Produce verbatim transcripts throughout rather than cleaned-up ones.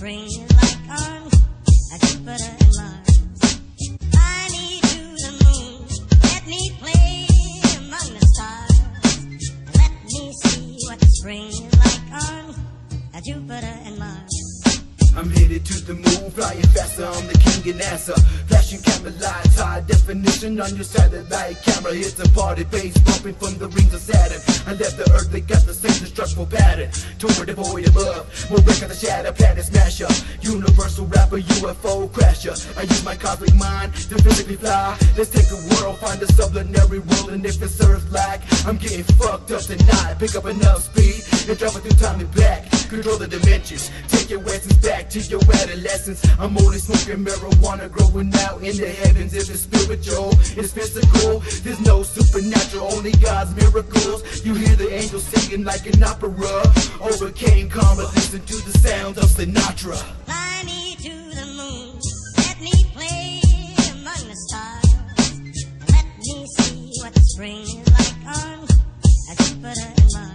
spring is like on a Jupiter and Mars. Fly me to the moon, let me play among the stars. Let me see what the spring is like on a Jupiter and Mars. I'm headed to the moon, flying faster, I'm the king in NASA. Flashing camera lights, high definition on your satellite camera. Hits a party, bass bumping from the rings of Saturn. I left the earth, they got the same destructible pattern. Toward the void above, more wreck of the shadow, planet smasher. Universal rapper, U F O crasher. I use my cosmic mind to physically fly. Let's take a world, find a sublunary world, and if it's Earth-like, I'm getting fucked up tonight. Pick up enough speed and travel through time and back. Control the dimensions, take your essence back to your adolescence. I'm only smoking marijuana, growing out in the heavens. If it's spiritual, it's physical. There's no supernatural, only God's miracles. You hear the angels singing like an opera. Overcame karma, listen to the sound of Sinatra. Fly me to the moon, let me play among the stars. Let me see what the spring is like on a Jupiter and Mars.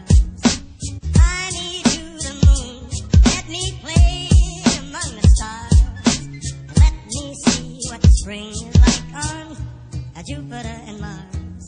Fly me to the moon, let me play among the stars. Let me see what the spring is like on a Jupiter and Mars.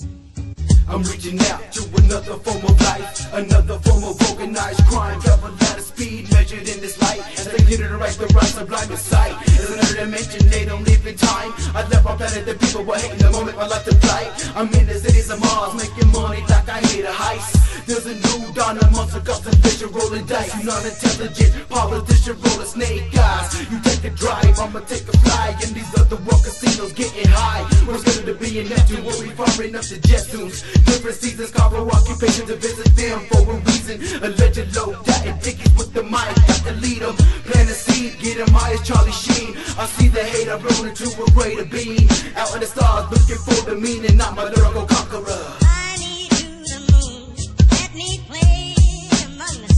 I'm reaching out to another form of life, another form of organized crime. Travel at a speed measured in this light. As they hit it right, the rise of blind in sight. There's another dimension, they don't live in time. I left my planet, the people were hating the moment my life to flight. I'm in the cities of Mars, making money like I hate a heist. There's a new dawn amongst the gods and vision rolling dice. You're not intelligent, politician roll a snake eyes. You take a drive, I'ma take a fly. And these other world casinos getting high. What's good to be in Neptune, where we firing up the jet tunes. Different seasons, carve occupation to visit them for a reason. A legend low, that tickets with the mic, got to lead them. Plant a seed, get him high as Charlie Sheen. I see the hate, I roll into a greater being. Out in the stars, looking for the meaning, not my lyrical conqueror. Fly me to the moon, let me play among the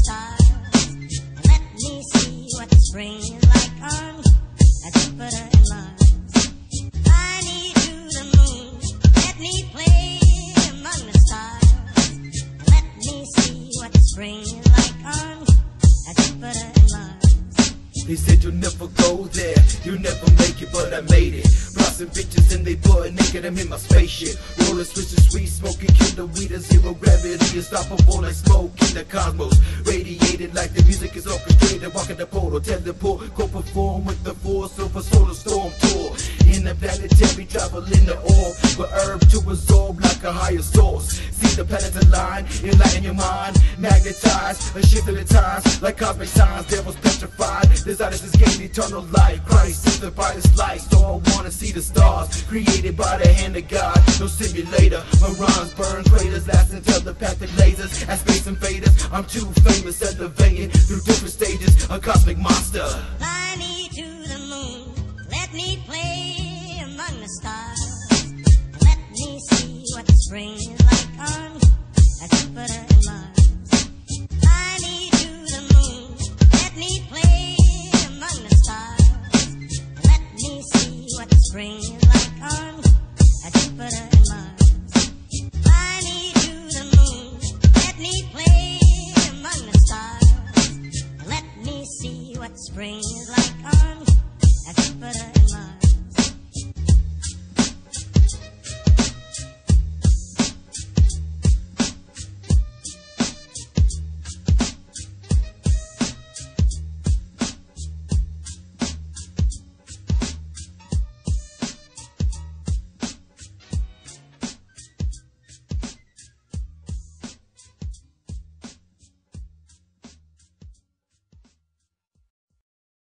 stars. Let me see what the spring is like on a Jupiter and Mars. Fly me to the moon, let me play among the stars. Let me see what the spring is like on a Jupiter and Mars. They said you'll never go there, you'll never make it, but I made it. Blossom bitches and they butt naked, I'm in my spaceship. Roller switches, sweet smoking, kill the weed and zero gravity. Unstoppable like smoke in the cosmos. Radiated like the music is orchestrated. Walking the portal, teleport, go perform with the force of a solar storm tour. In the planetary, travel in the orb, but herb to absorb like a higher source. See the planets align, enlighten your mind, magnetize, a shift in the times, like cosmic signs. Devils petrified, desires is gain eternal life. Christ is the brightest light, so I wanna see the stars, created by the hand of God. No simulator, my rhymes burn craters, lasting telepathic lasers, as space invaders. I'm too famous, elevating through different stages, a cosmic monster. Fly me to the moon, let me play among the stars. Let me see what the spring is like on a Jupiter and Mars. Fly me to the moon, let me play among the stars. Let me see what the spring is like on a Jupiter and Mars. Fly me to the moon, let me play among the stars. Let me see what spring is like on a Jupiter.